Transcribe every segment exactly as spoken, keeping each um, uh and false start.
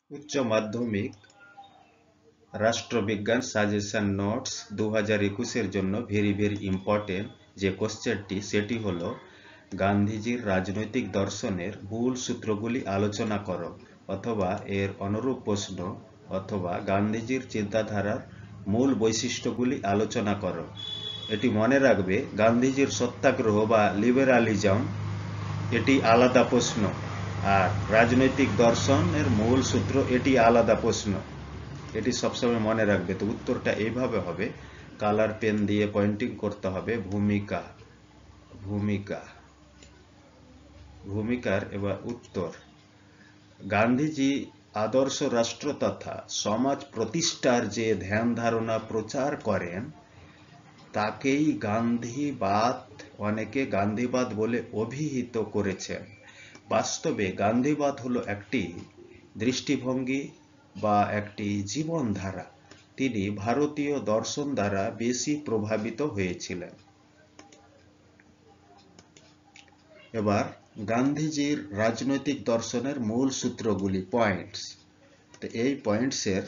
উচ্চ মাধ্যমিক রাষ্ট্রবিজ্ঞান সাজেশন নোটস দু হাজার একুশের জন্য ভেরি ভেরি ইম্পর্টেন্ট যে কোশ্চেনটি সেটি হলো গান্ধীজির রাজনৈতিক দর্শনের মূল সূত্রগুলি আলোচনা করো, অথবা এর অনুরূপ প্রশ্ন, অথবা গান্ধীজির চিন্তাধারার মূল বৈশিষ্ট্যগুলি আলোচনা করো। এটি মনে রাখবে, গান্ধীজির সত্যাগ্রহ বা লিবারালিজম এটি আলাদা প্রশ্ন, আর রাজনৈতিক দর্শনের মূল সূত্র এটি আলাদা প্রশ্ন। এটি সবসময় মনে রাখবে। তো উত্তরটা এইভাবে হবে, কালার পেন দিয়ে পয়েন্টিং করতে হবে ভূমিকা ভূমিকা ভূমিকার এবার উত্তর, গান্ধীজি আদর্শ রাষ্ট্র তথা সমাজ প্রতিষ্ঠার যে ধ্যান ধারণা প্রচার করেন তাকেই গান্ধীবাদ, অনেকে গান্ধীবাদ বলে অভিহিত করেছেন। বাস্তবে গান্ধীবাদ হলো একটি দৃষ্টিভঙ্গি বা একটি জীবনধারা। তিনি ভারতীয় দর্শন দ্বারা বেশি প্রভাবিত হয়েছিলেন। এবার গান্ধীজির রাজনৈতিক দর্শনের মূল সূত্রগুলি, পয়েন্টস। তো এই পয়েন্টসের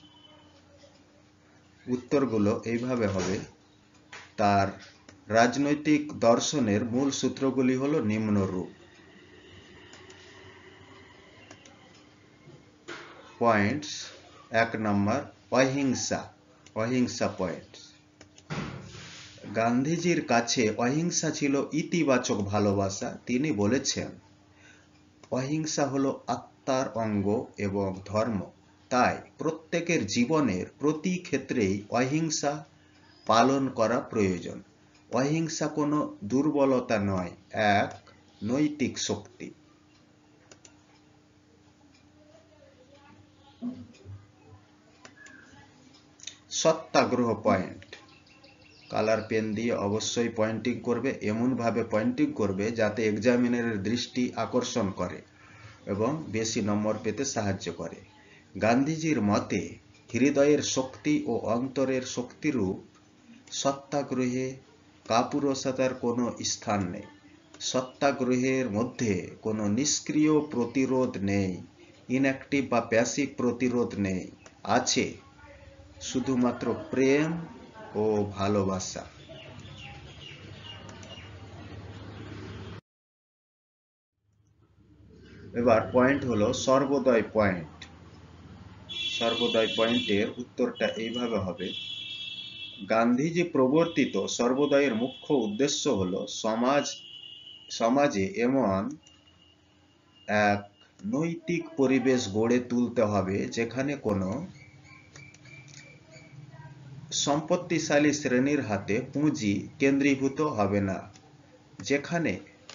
উত্তরগুলো এইভাবে হবে। তার রাজনৈতিক দর্শনের মূল সূত্রগুলি হলো নিম্নরূপ। পয়েন্টস এক নম্বর, অহিংসা অহিংসা পয়েন্টস। গান্ধীজির কাছে অহিংসা ছিল ইতিবাচক ভালোবাসা। তিনি বলেছেন, অহিংসা হলো আত্মার অঙ্গ এবং ধর্ম, তাই প্রত্যেকের জীবনের প্রতি ক্ষেত্রেই অহিংসা পালন করা প্রয়োজন। অহিংসা কোনো দুর্বলতা নয়, এক নৈতিক শক্তি। সত্যাগ্রহ পয়েন্ট, কালার পেন দিয়ে অবশ্যই পয়েন্টিং করবে, এমন ভাবে পয়েন্টিং করবে যাতে এক্সামিনারের দৃষ্টি আকর্ষণ করে এবং বেশি নম্বর পেতে সাহায্য করে। গান্ধীজির মতে হৃদয়ের শক্তি ও অন্তরের শক্তিরূপ সত্যাগ্রহে কাপুরুষতার কোনো স্থান নেই। সত্যাগ্রহের মধ্যে কোনো নিষ্ক্রিয় প্রতিরোধ নেই, ইনঅ্যাক্টিভ বা প্যাসিভ প্রতিরোধ নেই। আছে শুধুমাত্র প্রেম ও ভালোবাসা। এবার পয়েন্ট হলো সর্বোদয় পয়েন্ট। সর্বোদয় পয়েন্টের উত্তরটা এইভাবে হবে, গান্ধীজি প্রবর্তিত সর্বোদয়ের মুখ্য উদ্দেশ্য হলো সমাজ সমাজে এমন এক নৈতিক পরিবেশ গড়ে তুলতে হবে যেখানে কোনো সম্পত্তিশালী শ্রেণীর হাতে পুঁজি কেন্দ্রীভূত হবে না, যেখানে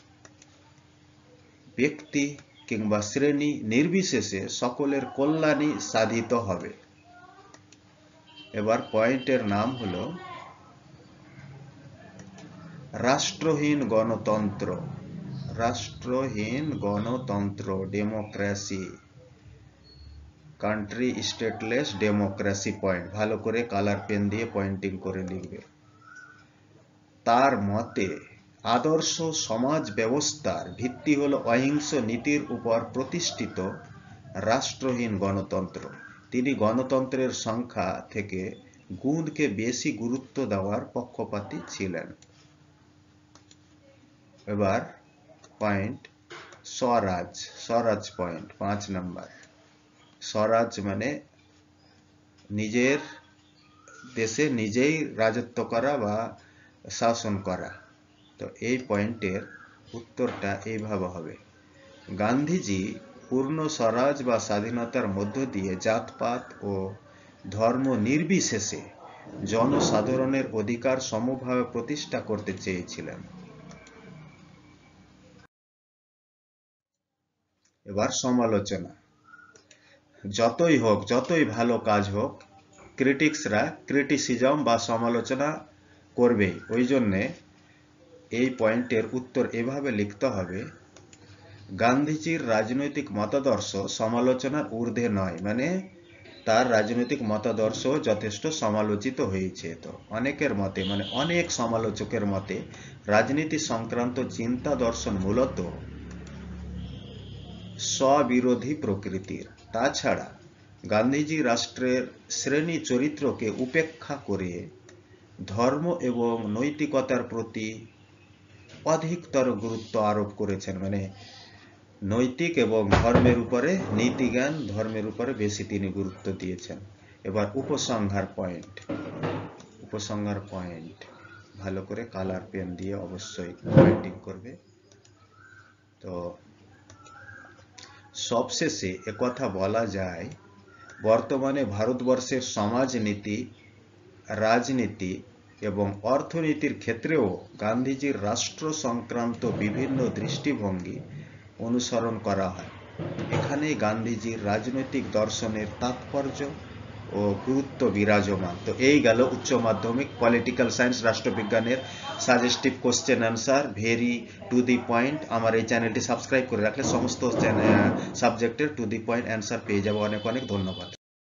ব্যক্তি কিংবা শ্রেণী নির্বিশেষে সকলের কল্যাণই সাধিত হবে। এবার পয়েন্টের নাম হলো রাষ্ট্রহীন গণতন্ত্র রাষ্ট্রহীন গণতন্ত্র democracy, country stateless democracy point. ভালো করে কালার পেন দিয়ে পয়েন্টিং করে লিখবে। তার মতে আদর্শ সমাজ ব্যবস্থার ভিত্তি হলো অহিংস নীতির উপর প্রতিষ্ঠিত রাষ্ট্রহীন গণতন্ত্র। তিনি গণতন্ত্রের সংখ্যা থেকে গুণকে বেশি গুরুত্ব দেওয়ার পক্ষপাতী ছিলেন। এবার পয়েন্ট স্বরাজ স্বরাজ পয়েন্ট পাঁচ নাম্বার। স্বরাজ মানে নিজের দেশে নিজেই রাজত্ব করা বা শাসন করা। তো এই পয়েন্টের উত্তরটা এইভাবে হবে, গান্ধীজি পূর্ণ স্বরাজ বা স্বাধীনতার মধ্য দিয়ে জাতপাত ও ধর্ম নির্বিশেষে জনসাধারণের অধিকার সমভাবে প্রতিষ্ঠা করতে চেয়েছিলেন। এবার সমালোচনা। যতই হোক, যতই ভালো কাজ হোক, ক্রিটিক্সরা ক্রিটিসিজম বা সমালোচনা করবেই। ওই জন্যে এই পয়েন্টের উত্তর এভাবে লিখতে হবে, গান্ধীজির রাজনৈতিক মতাদর্শ সমালোচনার ঊর্ধ্বে নয়, মানে তার রাজনৈতিক মতাদর্শ যথেষ্ট সমালোচিত হয়েছে। তো অনেকের মতে, মানে অনেক সমালোচকের মতে, রাজনীতি সংক্রান্ত চিন্তা দর্শন মূলত স্ববিরোধী প্রকৃতির। তাছাড়া গান্ধীজি রাষ্ট্রের শ্রেণী চরিত্রকে উপেক্ষা করে ধর্ম এবং নৈতিকতার প্রতি অধিকতর গুরুত্ব আরোপ করেছেন। মানে নৈতিক এবং ধর্মের উপরে, নীতিজ্ঞান ধর্মের উপরে বেশি তিনি গুরুত্ব দিয়েছেন। এবার উপসংহার পয়েন্ট, উপসংহার পয়েন্ট ভালো করে কালার পেন দিয়ে অবশ্যই পয়েন্টিং করবে। তো সবশেষে একথা বলা যায়, বর্তমানে ভারতবর্ষের সমাজনীতি, রাজনীতি এবং অর্থনীতির ক্ষেত্রেও গান্ধীজির রাষ্ট্র সংক্রান্ত বিভিন্ন দৃষ্টিভঙ্গি অনুসরণ করা হয়। এখানেই গান্ধীজির রাজনৈতিক দর্শনের তাৎপর্য ও গুরুত্ব বিরাজমান। তো এই গেল উচ্চ মাধ্যমিক পলিটিক্যাল সায়েন্স রাষ্ট্রবিজ্ঞানের suggestive question answer, very to the point. আমার এই চ্যানেলটি সাবস্ক্রাইব করে রাখলে সমস্ত সাবজেক্টের টু দি পয়েন্ট অ্যান্সার পেয়ে যাবো। অনেক অনেক ধন্যবাদ।